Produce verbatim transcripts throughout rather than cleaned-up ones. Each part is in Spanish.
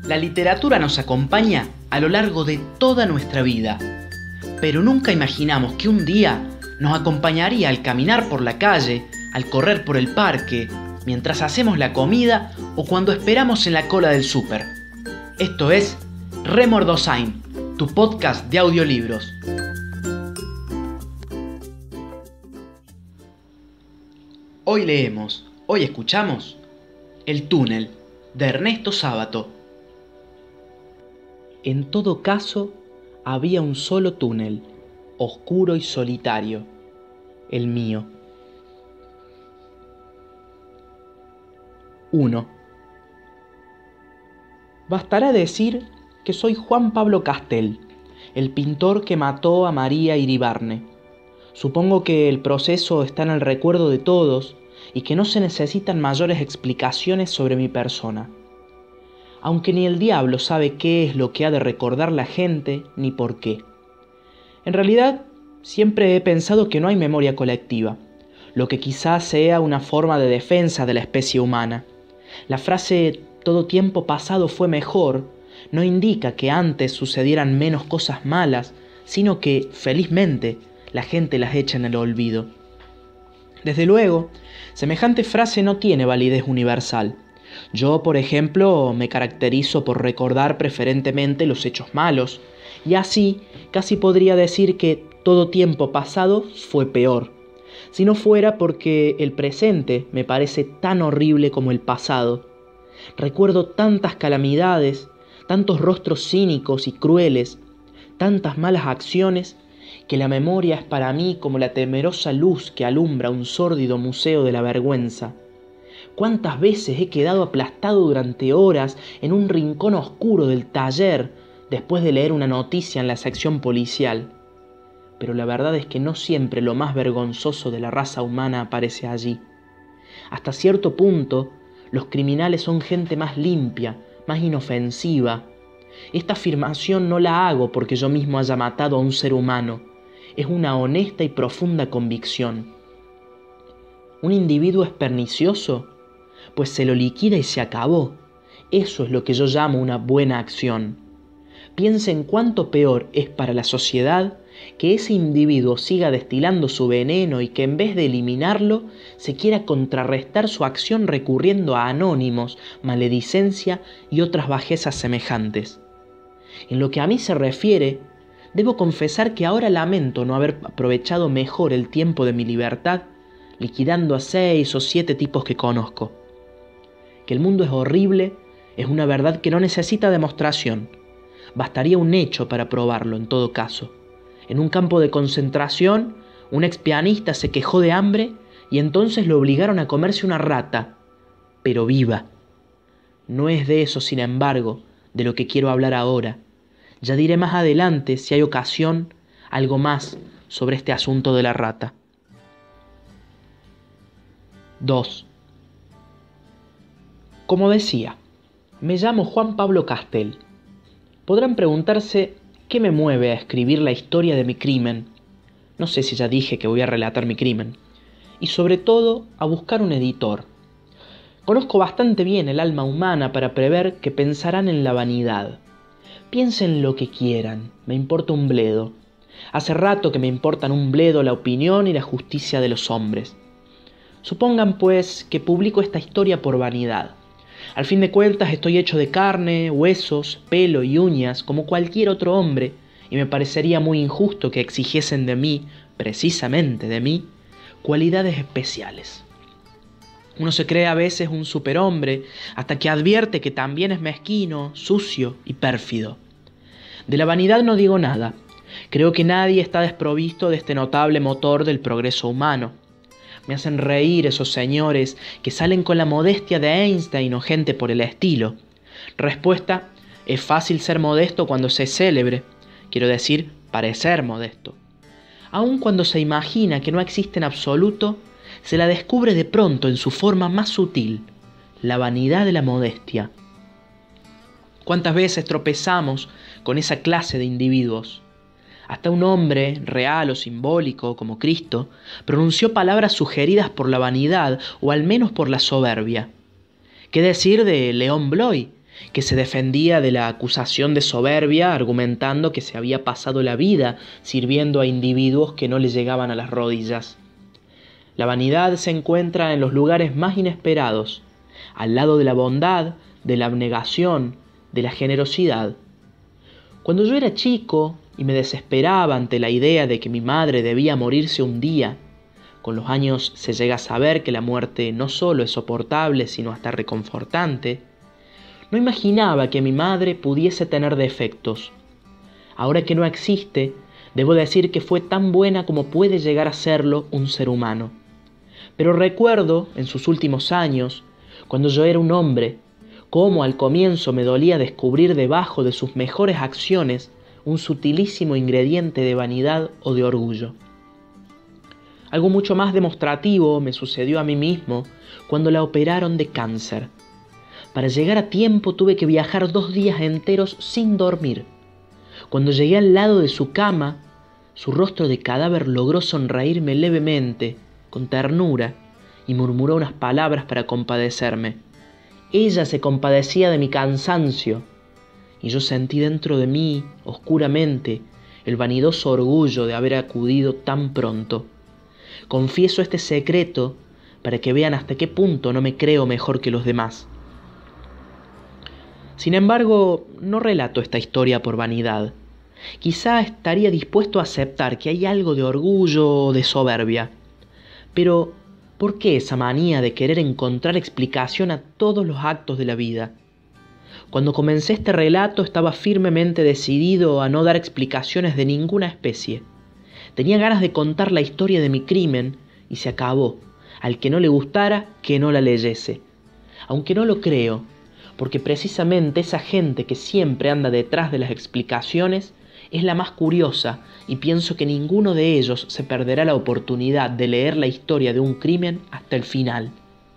La literatura nos acompaña a lo largo de toda nuestra vida, pero nunca imaginamos que un día nos acompañaría al caminar por la calle, al correr por el parque, mientras hacemos la comida o cuando esperamos en la cola del súper. Esto es Remordosain, tu podcast de audiolibros. Hoy leemos, hoy escuchamos El túnel, de Ernesto Sábato. En todo caso, había un solo túnel, oscuro y solitario, el mío. uno. Bastará decir que soy Juan Pablo Castel, el pintor que mató a María Iribarne. Supongo que el proceso está en el recuerdo de todos y que no se necesitan mayores explicaciones sobre mi persona. Aunque ni el diablo sabe qué es lo que ha de recordar la gente ni por qué. En realidad, siempre he pensado que no hay memoria colectiva, lo que quizás sea una forma de defensa de la especie humana. La frase «todo tiempo pasado fue mejor» no indica que antes sucedieran menos cosas malas, sino que, felizmente, la gente las echa en el olvido. Desde luego, semejante frase no tiene validez universal. Yo, por ejemplo, me caracterizo por recordar preferentemente los hechos malos, y así casi podría decir que todo tiempo pasado fue peor, si no fuera porque el presente me parece tan horrible como el pasado. Recuerdo tantas calamidades, tantos rostros cínicos y crueles, tantas malas acciones, que la memoria es para mí como la temerosa luz que alumbra un sórdido museo de la vergüenza. ¿Cuántas veces he quedado aplastado durante horas en un rincón oscuro del taller después de leer una noticia en la sección policial? Pero la verdad es que no siempre lo más vergonzoso de la raza humana aparece allí. Hasta cierto punto, los criminales son gente más limpia, más inofensiva. Esta afirmación no la hago porque yo mismo haya matado a un ser humano. Es una honesta y profunda convicción. ¿Un individuo es pernicioso? Pues se lo liquida y se acabó. Eso es lo que yo llamo una buena acción. Piensen cuánto peor es para la sociedad que ese individuo siga destilando su veneno y que en vez de eliminarlo, se quiera contrarrestar su acción recurriendo a anónimos, maledicencia y otras bajezas semejantes. En lo que a mí se refiere, debo confesar que ahora lamento no haber aprovechado mejor el tiempo de mi libertad, liquidando a seis o siete tipos que conozco. Que el mundo es horrible es una verdad que no necesita demostración. Bastaría un hecho para probarlo en todo caso. En un campo de concentración, un expianista se quejó de hambre y entonces lo obligaron a comerse una rata, pero viva. No es de eso, sin embargo, de lo que quiero hablar ahora. Ya diré más adelante, si hay ocasión, algo más sobre este asunto de la rata. dos. Como decía, me llamo Juan Pablo Castel. Podrán preguntarse qué me mueve a escribir la historia de mi crimen. No sé si ya dije que voy a relatar mi crimen. Y sobre todo, a buscar un editor. Conozco bastante bien el alma humana para prever que pensarán en la vanidad. Piensen lo que quieran, me importa un bledo. Hace rato que me importan un bledo la opinión y la justicia de los hombres. Supongan, pues, que publico esta historia por vanidad. Al fin de cuentas estoy hecho de carne, huesos, pelo y uñas como cualquier otro hombre, y me parecería muy injusto que exigiesen de mí, precisamente de mí, cualidades especiales. Uno se cree a veces un superhombre hasta que advierte que también es mezquino, sucio y pérfido. De la vanidad no digo nada. Creo que nadie está desprovisto de este notable motor del progreso humano. Me hacen reír esos señores que salen con la modestia de Einstein o gente por el estilo. Respuesta: es fácil ser modesto cuando se es célebre. Quiero decir, parecer modesto. Aun cuando se imagina que no existe en absoluto, se la descubre de pronto en su forma más sutil, la vanidad de la modestia. ¿Cuántas veces tropezamos con esa clase de individuos? Hasta un hombre, real o simbólico, como Cristo, pronunció palabras sugeridas por la vanidad o al menos por la soberbia. ¿Qué decir de León Bloy, que se defendía de la acusación de soberbia argumentando que se había pasado la vida sirviendo a individuos que no le llegaban a las rodillas. La vanidad se encuentra en los lugares más inesperados, al lado de la bondad, de la abnegación, de la generosidad. Cuando yo era chico y me desesperaba ante la idea de que mi madre debía morirse un día, con los años se llega a saber que la muerte no solo es soportable, sino hasta reconfortante, no imaginaba que mi madre pudiese tener defectos. Ahora que no existe, debo decir que fue tan buena como puede llegar a serlo un ser humano. Pero recuerdo, en sus últimos años, cuando yo era un hombre, cómo al comienzo me dolía descubrir debajo de sus mejores acciones un sutilísimo ingrediente de vanidad o de orgullo. Algo mucho más demostrativo me sucedió a mí mismo cuando la operaron de cáncer. Para llegar a tiempo tuve que viajar dos días enteros sin dormir. Cuando llegué al lado de su cama, su rostro de cadáver logró sonreírme levemente, con ternura, y murmuró unas palabras para compadecerme. Ella se compadecía de mi cansancio, y yo sentí dentro de mí, oscuramente, el vanidoso orgullo de haber acudido tan pronto. Confieso este secreto para que vean hasta qué punto no me creo mejor que los demás. Sin embargo, no relato esta historia por vanidad. Quizá estaría dispuesto a aceptar que hay algo de orgullo o de soberbia. Pero, ¿por qué esa manía de querer encontrar explicación a todos los actos de la vida? Cuando comencé este relato estaba firmemente decidido a no dar explicaciones de ninguna especie. Tenía ganas de contar la historia de mi crimen y se acabó. Al que no le gustara, que no la leyese. Aunque no lo creo, porque precisamente esa gente que siempre anda detrás de las explicaciones es la más curiosa y pienso que ninguno de ellos se perderá la oportunidad de leer la historia de un crimen hasta el final.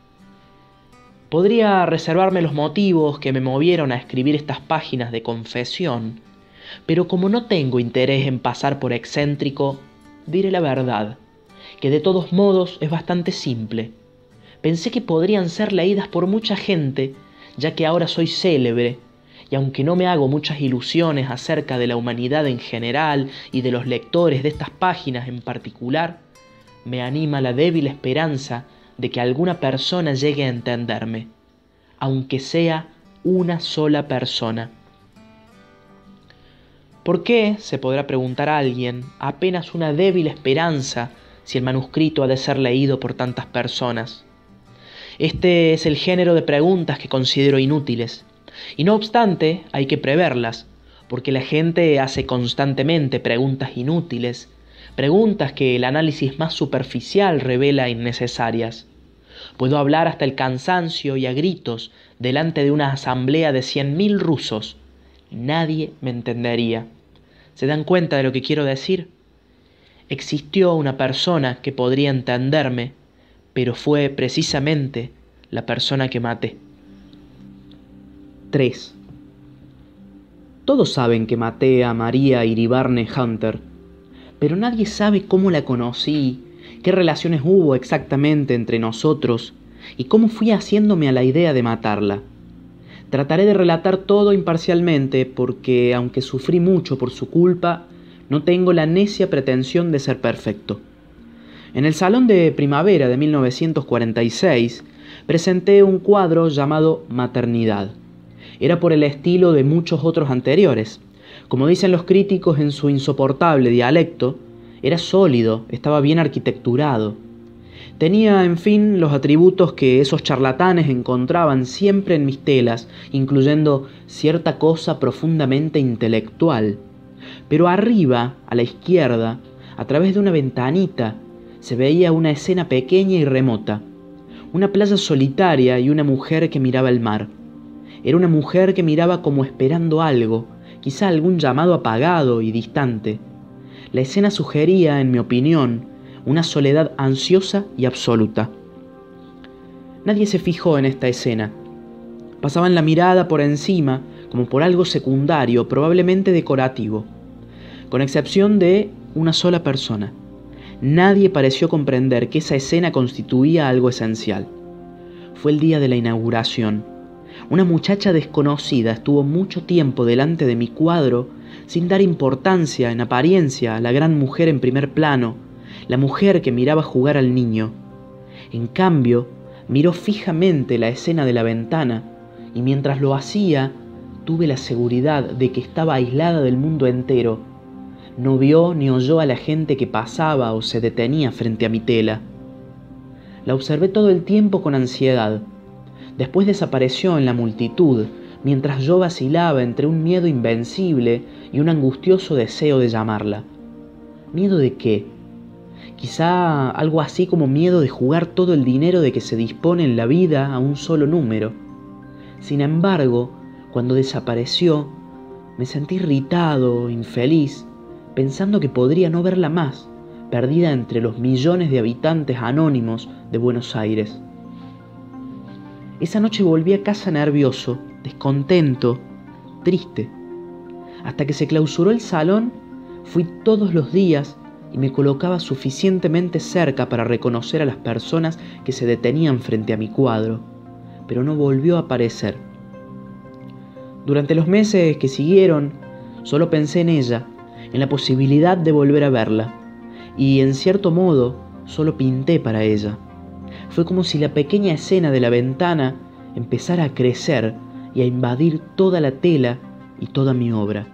Podría reservarme los motivos que me movieron a escribir estas páginas de confesión, pero como no tengo interés en pasar por excéntrico, diré la verdad, que de todos modos es bastante simple. Pensé que podrían ser leídas por mucha gente, ya que ahora soy célebre, y aunque no me hago muchas ilusiones acerca de la humanidad en general y de los lectores de estas páginas en particular, me anima la débil esperanza de que alguna persona llegue a entenderme, aunque sea una sola persona. ¿Por qué, se podrá preguntar a alguien, apenas una débil esperanza si el manuscrito ha de ser leído por tantas personas? Este es el género de preguntas que considero inútiles, y no obstante hay que preverlas, porque la gente hace constantemente preguntas inútiles, preguntas que el análisis más superficial revela innecesarias. Puedo hablar hasta el cansancio y a gritos delante de una asamblea de cien mil rusos. Nadie me entendería. ¿Se dan cuenta de lo que quiero decir? Existió una persona que podría entenderme, pero fue precisamente la persona que maté. tres. Todos saben que maté a María Iribarne Hunter, pero nadie sabe cómo la conocí, qué relaciones hubo exactamente entre nosotros y cómo fui haciéndome a la idea de matarla. Trataré de relatar todo imparcialmente porque, aunque sufrí mucho por su culpa, no tengo la necia pretensión de ser perfecto. En el Salón de Primavera de mil novecientos cuarenta y seis presenté un cuadro llamado Maternidad. Era por el estilo de muchos otros anteriores. Como dicen los críticos en su insoportable dialecto, era sólido, estaba bien arquitecturado. Tenía, en fin, los atributos que esos charlatanes encontraban siempre en mis telas, incluyendo cierta cosa profundamente intelectual. Pero arriba, a la izquierda, a través de una ventanita, se veía una escena pequeña y remota. Una playa solitaria y una mujer que miraba el mar. Era una mujer que miraba como esperando algo, quizá algún llamado apagado y distante. La escena sugería, en mi opinión, una soledad ansiosa y absoluta. Nadie se fijó en esta escena. Pasaban la mirada por encima, como por algo secundario, probablemente decorativo, con excepción de una sola persona. Nadie pareció comprender que esa escena constituía algo esencial. Fue el día de la inauguración. Una muchacha desconocida estuvo mucho tiempo delante de mi cuadro sin dar importancia en apariencia a la gran mujer en primer plano, la mujer que miraba jugar al niño. En cambio, miró fijamente la escena de la ventana y mientras lo hacía, tuve la seguridad de que estaba aislada del mundo entero. No vio ni oyó a la gente que pasaba o se detenía frente a mi tela. La observé todo el tiempo con ansiedad. Después desapareció en la multitud, mientras yo vacilaba entre un miedo invencible y un angustioso deseo de llamarla. ¿Miedo de qué? Quizá algo así como miedo de jugar todo el dinero de que se dispone en la vida a un solo número. Sin embargo, cuando desapareció, me sentí irritado, infeliz, pensando que podría no verla más, perdida entre los millones de habitantes anónimos de Buenos Aires. Esa noche volví a casa nervioso, descontento, triste. Hasta que se clausuró el salón, fui todos los días y me colocaba suficientemente cerca para reconocer a las personas que se detenían frente a mi cuadro, pero no volvió a aparecer. Durante los meses que siguieron, solo pensé en ella, en la posibilidad de volver a verla, y en cierto modo, solo pinté para ella. Fue como si la pequeña escena de la ventana empezara a crecer y a invadir toda la tela y toda mi obra.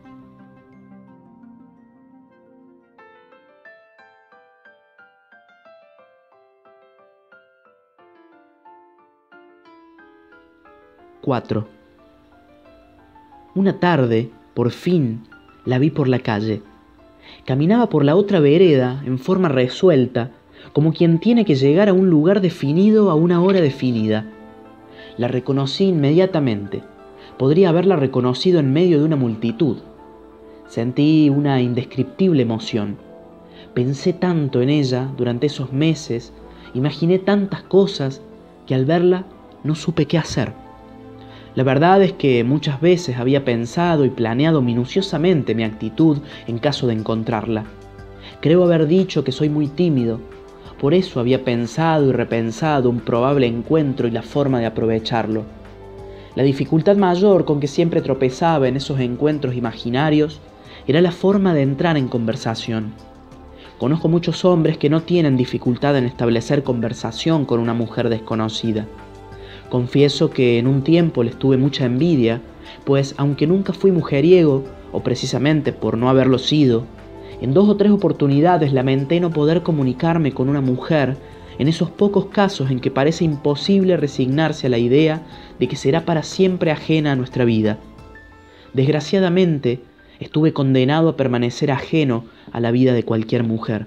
cuatro. Una tarde, por fin, la vi por la calle. Caminaba por la otra vereda en forma resuelta, como quien tiene que llegar a un lugar definido a una hora definida. La reconocí inmediatamente. Podría haberla reconocido en medio de una multitud. Sentí una indescriptible emoción. Pensé tanto en ella durante esos meses, imaginé tantas cosas, que al verla no supe qué hacer. La verdad es que muchas veces había pensado y planeado minuciosamente mi actitud en caso de encontrarla. Creo haber dicho que soy muy tímido. Por eso había pensado y repensado un probable encuentro y la forma de aprovecharlo. La dificultad mayor con que siempre tropezaba en esos encuentros imaginarios era la forma de entrar en conversación. Conozco muchos hombres que no tienen dificultad en establecer conversación con una mujer desconocida. Confieso que en un tiempo les tuve mucha envidia, pues aunque nunca fui mujeriego, o precisamente por no haberlo sido, en dos o tres oportunidades lamenté no poder comunicarme con una mujer en esos pocos casos en que parece imposible resignarse a la idea de que será para siempre ajena a nuestra vida. Desgraciadamente, estuve condenado a permanecer ajeno a la vida de cualquier mujer.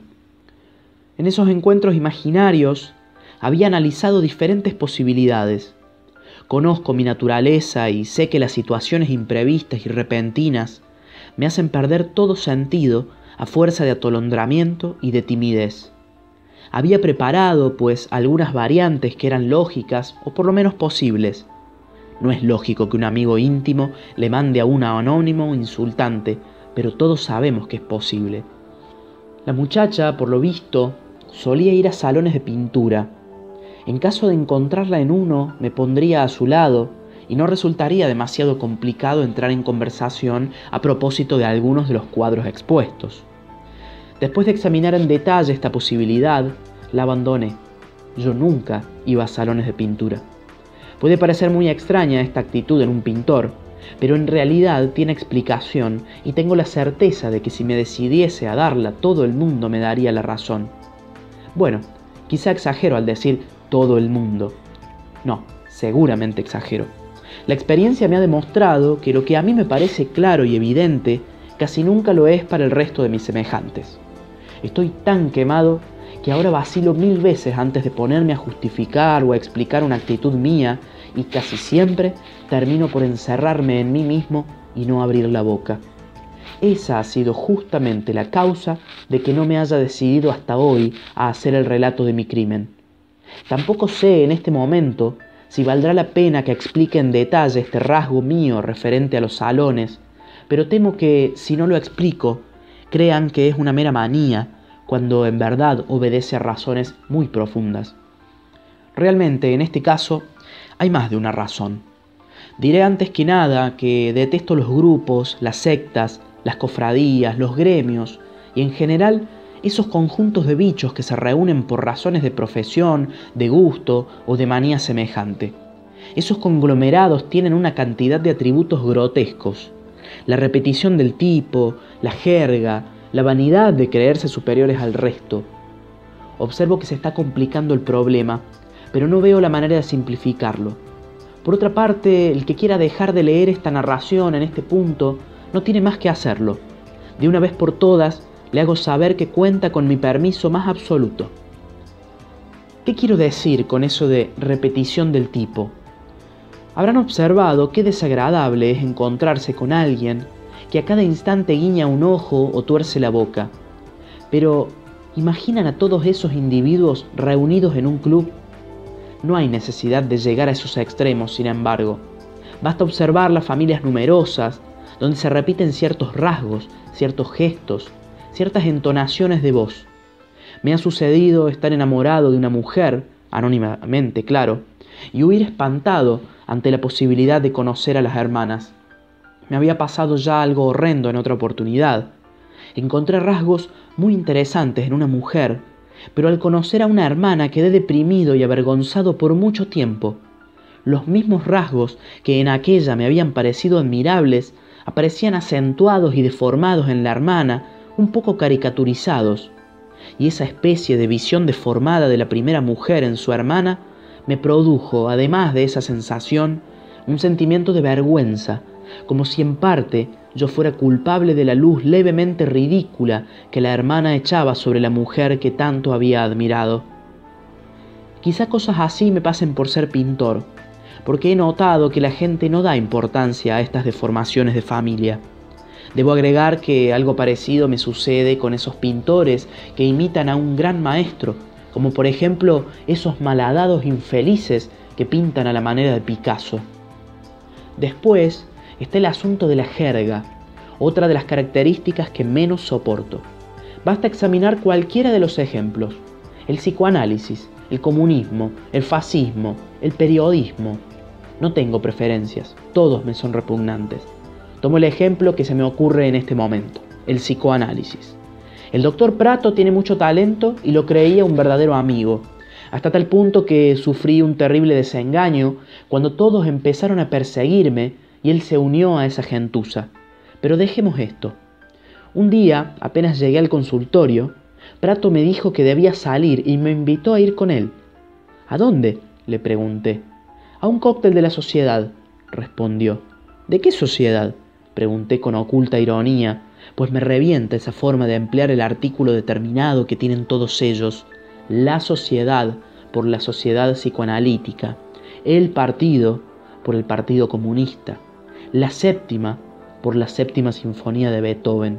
En esos encuentros imaginarios, había analizado diferentes posibilidades. Conozco mi naturaleza y sé que las situaciones imprevistas y repentinas me hacen perder todo sentido a fuerza de atolondramiento y de timidez. Había preparado, pues, algunas variantes que eran lógicas o por lo menos posibles. No es lógico que un amigo íntimo le mande a un anónimo insultante, pero todos sabemos que es posible. La muchacha, por lo visto, solía ir a salones de pintura. En caso de encontrarla en uno, me pondría a su lado y no resultaría demasiado complicado entrar en conversación a propósito de algunos de los cuadros expuestos. Después de examinar en detalle esta posibilidad, la abandoné. Yo nunca iba a salones de pintura. Puede parecer muy extraña esta actitud en un pintor, pero en realidad tiene explicación y tengo la certeza de que si me decidiese a darla, todo el mundo me daría la razón. Bueno, quizá exagero al decir todo el mundo. No, seguramente exagero. La experiencia me ha demostrado que lo que a mí me parece claro y evidente, casi nunca lo es para el resto de mis semejantes. Estoy tan quemado que ahora vacilo mil veces antes de ponerme a justificar o a explicar una actitud mía y casi siempre termino por encerrarme en mí mismo y no abrir la boca. Esa ha sido justamente la causa de que no me haya decidido hasta hoy a hacer el relato de mi crimen. Tampoco sé en este momento si valdrá la pena que explique en detalle este rasgo mío referente a los salones, pero temo que, si no lo explico, crean que es una mera manía, cuando en verdad obedece a razones muy profundas. Realmente, en este caso, hay más de una razón. Diré antes que nada que detesto los grupos, las sectas, las cofradías, los gremios y en general esos conjuntos de bichos que se reúnen por razones de profesión, de gusto o de manía semejante. Esos conglomerados tienen una cantidad de atributos grotescos. La repetición del tipo, la jerga, la vanidad de creerse superiores al resto. Observo que se está complicando el problema, pero no veo la manera de simplificarlo. Por otra parte, el que quiera dejar de leer esta narración en este punto, no tiene más que hacerlo. De una vez por todas, le hago saber que cuenta con mi permiso más absoluto. ¿Qué quiero decir con eso de repetición del tipo? Habrán observado qué desagradable es encontrarse con alguien que a cada instante guiña un ojo o tuerce la boca. Pero, ¿imaginan a todos esos individuos reunidos en un club? No hay necesidad de llegar a esos extremos, sin embargo. Basta observar las familias numerosas, donde se repiten ciertos rasgos, ciertos gestos, ciertas entonaciones de voz. Me ha sucedido estar enamorado de una mujer, anónimamente, claro, y huir espantado ante la posibilidad de conocer a las hermanas. Me había pasado ya algo horrendo en otra oportunidad. Encontré rasgos muy interesantes en una mujer, pero al conocer a una hermana quedé deprimido y avergonzado por mucho tiempo. Los mismos rasgos que en aquella me habían parecido admirables aparecían acentuados y deformados en la hermana, un poco caricaturizados. Y esa especie de visión deformada de la primera mujer en su hermana me produjo, además de esa sensación, un sentimiento de vergüenza, como si en parte yo fuera culpable de la luz levemente ridícula que la hermana echaba sobre la mujer que tanto había admirado. Quizá cosas así me pasen por ser pintor, porque he notado que la gente no da importancia a estas deformaciones de familia. Debo agregar que algo parecido me sucede con esos pintores que imitan a un gran maestro, como por ejemplo esos malhadados infelices que pintan a la manera de Picasso. Después está el asunto de la jerga, otra de las características que menos soporto. Basta examinar cualquiera de los ejemplos: el psicoanálisis, el comunismo, el fascismo, el periodismo. No tengo preferencias, todos me son repugnantes. Tomo el ejemplo que se me ocurre en este momento, el psicoanálisis. El doctor Prato tiene mucho talento y lo creía un verdadero amigo, hasta tal punto que sufrí un terrible desengaño cuando todos empezaron a perseguirme y él se unió a esa gentuza. Pero dejemos esto. Un día, apenas llegué al consultorio, Prato me dijo que debía salir y me invitó a ir con él. ¿A dónde?, le pregunté. A un cóctel de la sociedad, respondió. ¿De qué sociedad?, pregunté con oculta ironía, pues me revienta esa forma de emplear el artículo determinado que tienen todos ellos: la sociedad por la sociedad psicoanalítica, el partido por el partido comunista, la séptima por la séptima sinfonía de Beethoven.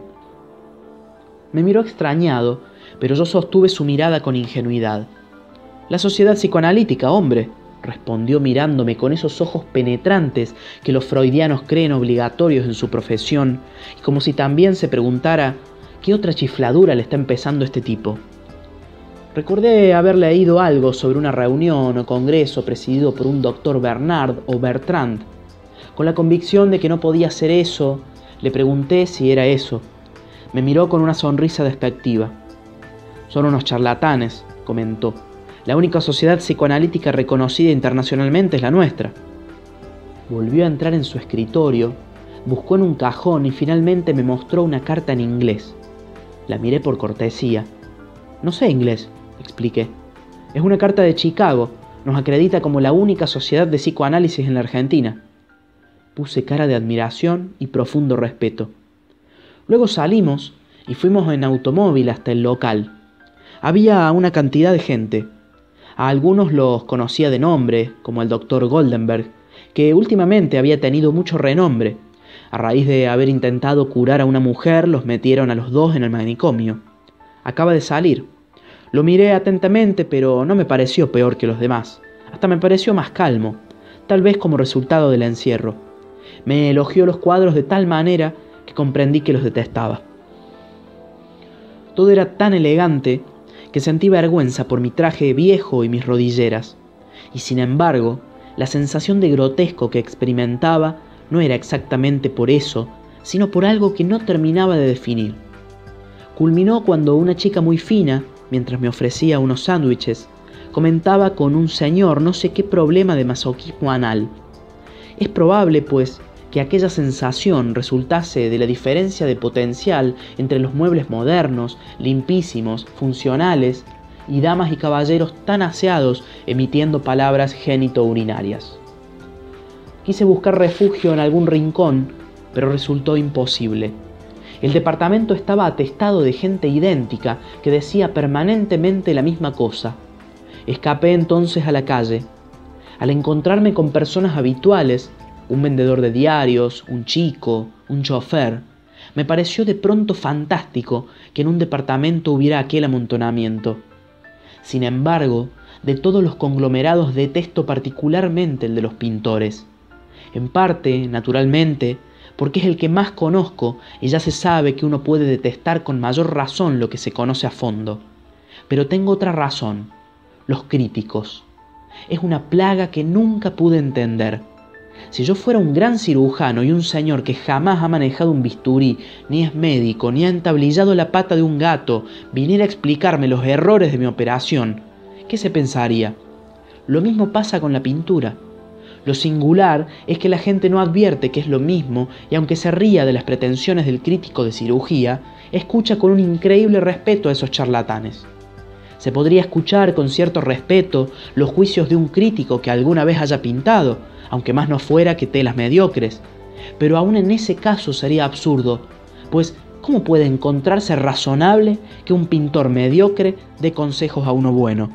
Me miró extrañado, pero yo sostuve su mirada con ingenuidad. La sociedad psicoanalítica, hombre, respondió mirándome con esos ojos penetrantes que los freudianos creen obligatorios en su profesión, y como si también se preguntara qué otra chifladura le está empezando este tipo. Recordé haber leído algo sobre una reunión o congreso presidido por un doctor Bernard o Bertrand. Con la convicción de que no podía ser eso, le pregunté si era eso. Me miró con una sonrisa despectiva. Son unos charlatanes, comentó. La única sociedad psicoanalítica reconocida internacionalmente es la nuestra. Volvió a entrar en su escritorio, buscó en un cajón y finalmente me mostró una carta en inglés. La miré por cortesía. No sé inglés, expliqué. Es una carta de Chicago. Nos acredita como la única sociedad de psicoanálisis en la Argentina. Puse cara de admiración y profundo respeto. Luego salimos y fuimos en automóvil hasta el local. Había una cantidad de gente. A algunos los conocía de nombre, como el doctor Goldenberg, que últimamente había tenido mucho renombre. A raíz de haber intentado curar a una mujer, los metieron a los dos en el manicomio. Acaba de salir. Lo miré atentamente, pero no me pareció peor que los demás. Hasta me pareció más calmo, tal vez como resultado del encierro. Me elogió los cuadros de tal manera que comprendí que los detestaba. Todo era tan elegante que sentí vergüenza por mi traje viejo y mis rodilleras, y sin embargo La sensación de grotesco que experimentaba no era exactamente por eso, sino por algo que no terminaba de definir. Culminó cuando una chica muy fina, mientras me ofrecía unos sándwiches, comentaba con un señor no sé qué problema de masoquismo anal. Es probable, pues, que aquella sensación resultase de la diferencia de potencial entre los muebles modernos, limpísimos, funcionales, y damas y caballeros tan aseados emitiendo palabras génito-urinarias. Quise buscar refugio en algún rincón, pero resultó imposible. El departamento estaba atestado de gente idéntica que decía permanentemente la misma cosa. Escapé entonces a la calle. Al encontrarme con personas habituales, un vendedor de diarios, un chico, un chofer, me pareció de pronto fantástico que en un departamento hubiera aquel amontonamiento. Sin embargo, de todos los conglomerados detesto particularmente el de los pintores. En parte, naturalmente, porque es el que más conozco y ya se sabe que uno puede detestar con mayor razón lo que se conoce a fondo. Pero tengo otra razón: los críticos. Es una plaga que nunca pude entender. Si yo fuera un gran cirujano y un señor que jamás ha manejado un bisturí, ni es médico, ni ha entablillado la pata de un gato, viniera a explicarme los errores de mi operación, ¿qué se pensaría? Lo mismo pasa con la pintura. Lo singular es que la gente no advierte que es lo mismo y aunque se ría de las pretensiones del crítico de cirugía, escucha con un increíble respeto a esos charlatanes. Se podría escuchar con cierto respeto los juicios de un crítico que alguna vez haya pintado, aunque más no fuera que telas mediocres. Pero aún en ese caso sería absurdo, pues ¿cómo puede encontrarse razonable que un pintor mediocre dé consejos a uno bueno?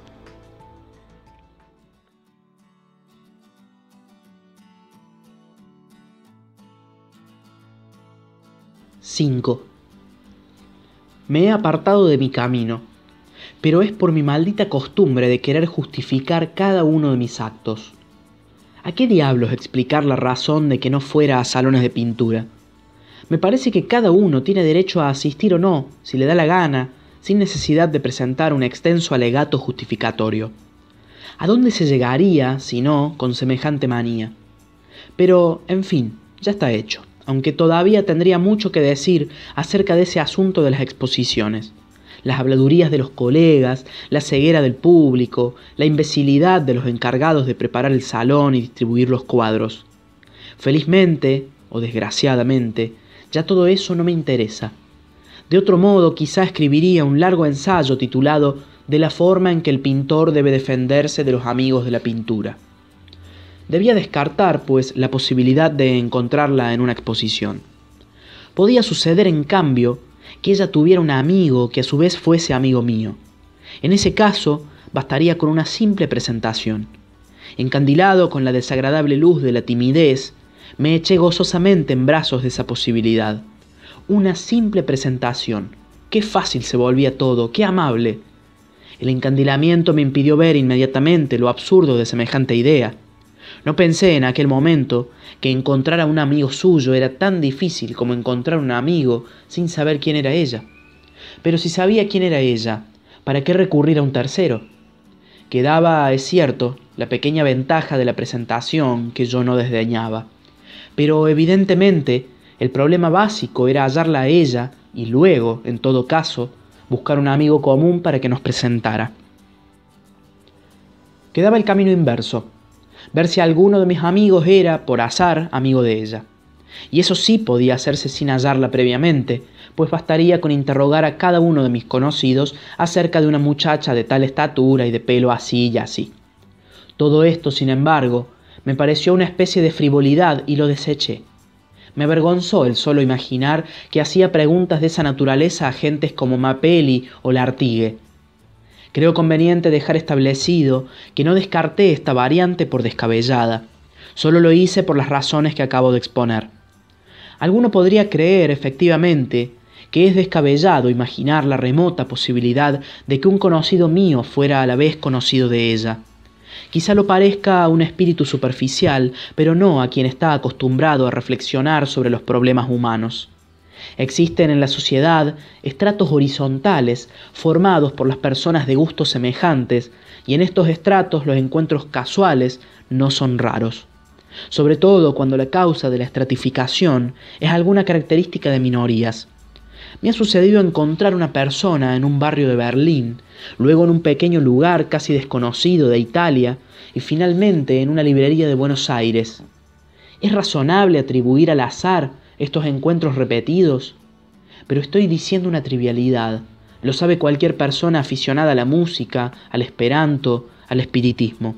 cinco. Me he apartado de mi camino, pero es por mi maldita costumbre de querer justificar cada uno de mis actos. ¿A qué diablos explicar la razón de que no fuera a salones de pintura? Me parece que cada uno tiene derecho a asistir o no, si le da la gana, sin necesidad de presentar un extenso alegato justificatorio. ¿A dónde se llegaría, si no, con semejante manía? Pero, en fin, ya está hecho, aunque todavía tendría mucho que decir acerca de ese asunto de las exposiciones. Las habladurías de los colegas, la ceguera del público, la imbecilidad de los encargados de preparar el salón y distribuir los cuadros. Felizmente, o desgraciadamente, ya todo eso no me interesa. De otro modo, quizá escribiría un largo ensayo titulado «De la forma en que el pintor debe defenderse de los amigos de la pintura». Debía descartar, pues, la posibilidad de encontrarla en una exposición. Podía suceder, en cambio, que ella tuviera un amigo que a su vez fuese amigo mío. En ese caso, bastaría con una simple presentación. Encandilado con la desagradable luz de la timidez, me eché gozosamente en brazos de esa posibilidad. Una simple presentación. Qué fácil se volvía todo, qué amable. El encandilamiento me impidió ver inmediatamente lo absurdo de semejante idea. No pensé en aquel momento que encontrar a un amigo suyo era tan difícil como encontrar un amigo sin saber quién era ella. Pero si sabía quién era ella, ¿para qué recurrir a un tercero? Quedaba, es cierto, la pequeña ventaja de la presentación que yo no desdeñaba. Pero evidentemente el problema básico era hallarla a ella y luego, en todo caso, buscar un amigo común para que nos presentara. Quedaba el camino inverso. Ver si alguno de mis amigos era, por azar, amigo de ella. Y eso sí podía hacerse sin hallarla previamente, pues bastaría con interrogar a cada uno de mis conocidos acerca de una muchacha de tal estatura y de pelo así y así. Todo esto, sin embargo, me pareció una especie de frivolidad y lo deseché. Me avergonzó el solo imaginar que hacía preguntas de esa naturaleza a gentes como Mapelli o Lartigue. Creo conveniente dejar establecido que no descarté esta variante por descabellada. Solo lo hice por las razones que acabo de exponer. Alguno podría creer, efectivamente, que es descabellado imaginar la remota posibilidad de que un conocido mío fuera a la vez conocido de ella. Quizá lo parezca a un espíritu superficial, pero no a quien está acostumbrado a reflexionar sobre los problemas humanos. Existen en la sociedad estratos horizontales formados por las personas de gustos semejantes, y en estos estratos los encuentros casuales no son raros, sobre todo cuando la causa de la estratificación es alguna característica de minorías. Me ha sucedido encontrar una persona en un barrio de Berlín, luego en un pequeño lugar casi desconocido de Italia y finalmente en una librería de Buenos Aires. ¿Es razonable atribuir al azar estos encuentros repetidos? Pero estoy diciendo una trivialidad. Lo sabe cualquier persona aficionada a la música, al esperanto, al espiritismo.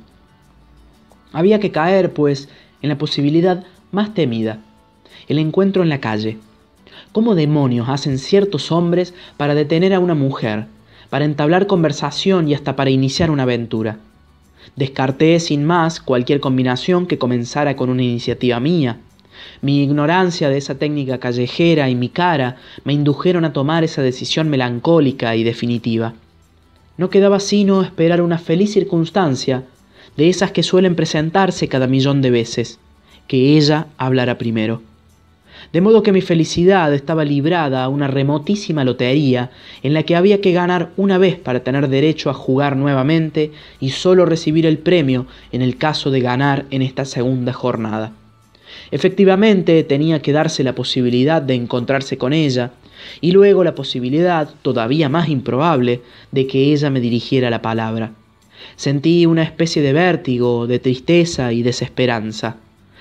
Había que caer, pues, en la posibilidad más temida, el encuentro en la calle. ¿Cómo demonios hacen ciertos hombres para detener a una mujer, para entablar conversación y hasta para iniciar una aventura? Descarté sin más cualquier combinación que comenzara con una iniciativa mía. Mi ignorancia de esa técnica callejera y mi cara me indujeron a tomar esa decisión melancólica y definitiva. No quedaba sino esperar una feliz circunstancia, de esas que suelen presentarse cada millón de veces, que ella hablara primero. De modo que mi felicidad estaba librada a una remotísima lotería en la que había que ganar una vez para tener derecho a jugar nuevamente y solo recibir el premio en el caso de ganar en esta segunda jornada. Efectivamente, tenía que darse la posibilidad de encontrarse con ella y luego la posibilidad, todavía más improbable, de que ella me dirigiera la palabra. Sentí una especie de vértigo, de tristeza y desesperanza.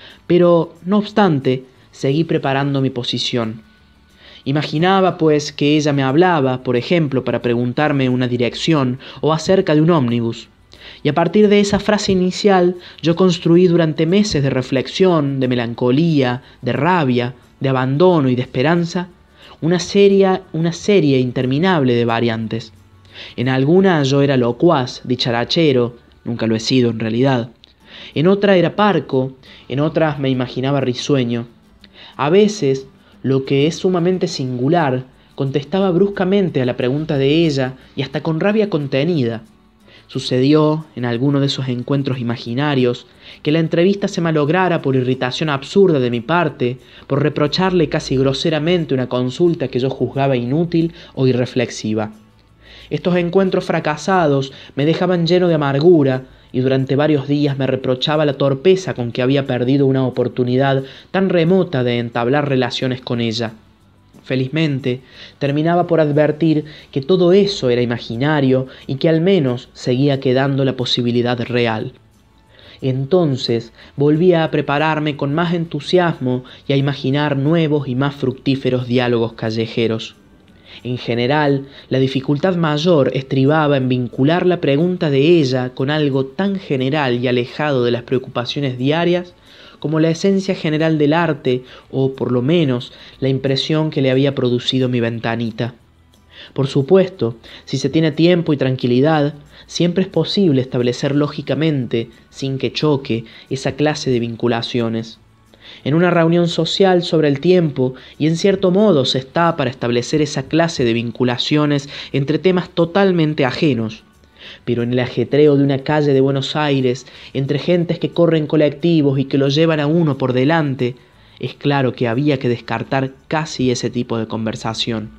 Pero, no obstante, seguí preparando mi posición. Imaginaba, pues, que ella me hablaba, por ejemplo, para preguntarme una dirección o acerca de un ómnibus. Y a partir de esa frase inicial, yo construí durante meses de reflexión, de melancolía, de rabia, de abandono y de esperanza, una serie, una serie interminable de variantes. En algunas yo era locuaz, dicharachero, nunca lo he sido en realidad. En otra era parco, en otras me imaginaba risueño. A veces, lo que es sumamente singular, contestaba bruscamente a la pregunta de ella y hasta con rabia contenida. Sucedió, en alguno de esos encuentros imaginarios, que la entrevista se malograra por irritación absurda de mi parte, por reprocharle casi groseramente una consulta que yo juzgaba inútil o irreflexiva. Estos encuentros fracasados me dejaban lleno de amargura y durante varios días me reprochaba la torpeza con que había perdido una oportunidad tan remota de entablar relaciones con ella. Felizmente, terminaba por advertir que todo eso era imaginario y que al menos seguía quedando la posibilidad real. Entonces volvía a prepararme con más entusiasmo y a imaginar nuevos y más fructíferos diálogos callejeros. En general, la dificultad mayor estribaba en vincular la pregunta de ella con algo tan general y alejado de las preocupaciones diarias como la esencia general del arte o, por lo menos, la impresión que le había producido mi ventanita. Por supuesto, si se tiene tiempo y tranquilidad, siempre es posible establecer lógicamente, sin que choque, esa clase de vinculaciones. En una reunión social sobre el tiempo, y en cierto modo se está para establecer esa clase de vinculaciones entre temas totalmente ajenos. Pero en el ajetreo de una calle de Buenos Aires, entre gentes que corren colectivos y que lo llevan a uno por delante, es claro que había que descartar casi ese tipo de conversación.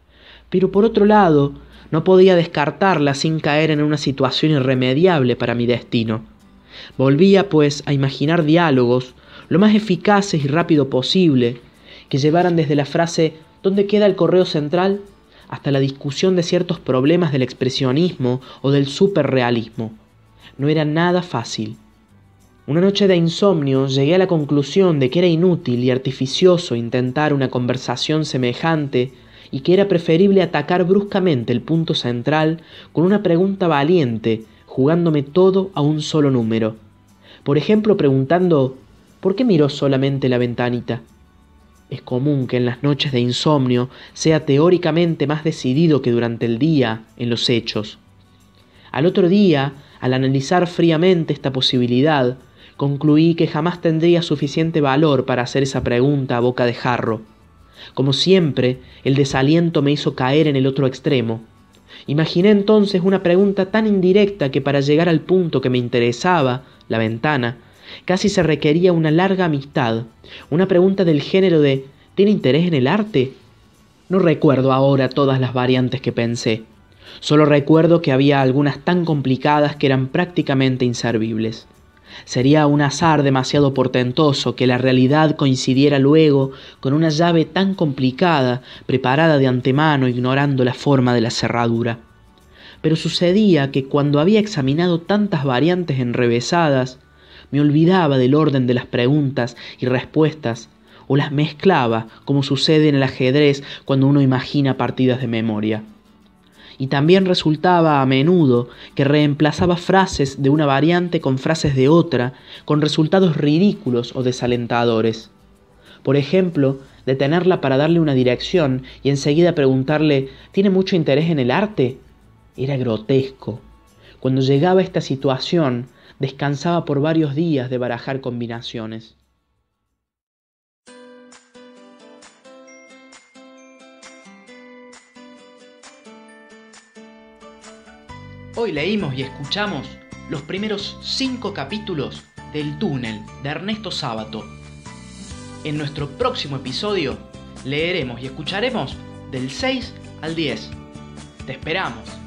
Pero por otro lado, no podía descartarla sin caer en una situación irremediable para mi destino. Volvía, pues, a imaginar diálogos lo más eficaces y rápido posible, que llevaran desde la frase ¿dónde queda el correo central?, hasta la discusión de ciertos problemas del expresionismo o del superrealismo. No era nada fácil. Una noche de insomnio llegué a la conclusión de que era inútil y artificioso intentar una conversación semejante y que era preferible atacar bruscamente el punto central con una pregunta valiente, jugándome todo a un solo número. Por ejemplo, preguntando ¿por qué miró solamente la ventanita? Es común que en las noches de insomnio sea teóricamente más decidido que durante el día en los hechos. Al otro día, al analizar fríamente esta posibilidad, concluí que jamás tendría suficiente valor para hacer esa pregunta a boca de jarro. Como siempre, el desaliento me hizo caer en el otro extremo. Imaginé entonces una pregunta tan indirecta que para llegar al punto que me interesaba, la ventana, casi se requería una larga amistad, una pregunta del género de ¿tiene interés en el arte? No recuerdo ahora todas las variantes que pensé. Solo recuerdo que había algunas tan complicadas que eran prácticamente inservibles. Sería un azar demasiado portentoso que la realidad coincidiera luego con una llave tan complicada, preparada de antemano ignorando la forma de la cerradura. Pero sucedía que cuando había examinado tantas variantes enrevesadas, me olvidaba del orden de las preguntas y respuestas, o las mezclaba, como sucede en el ajedrez cuando uno imagina partidas de memoria. Y también resultaba a menudo que reemplazaba frases de una variante con frases de otra, con resultados ridículos o desalentadores. Por ejemplo, detenerla para darle una dirección y enseguida preguntarle ¿tiene mucho interés en el arte? Era grotesco. Cuando llegaba a esta situación, descansaba por varios días de barajar combinaciones. Hoy leímos y escuchamos los primeros cinco capítulos del Túnel de Ernesto Sábato. En nuestro próximo episodio leeremos y escucharemos del seis al diez. Te esperamos.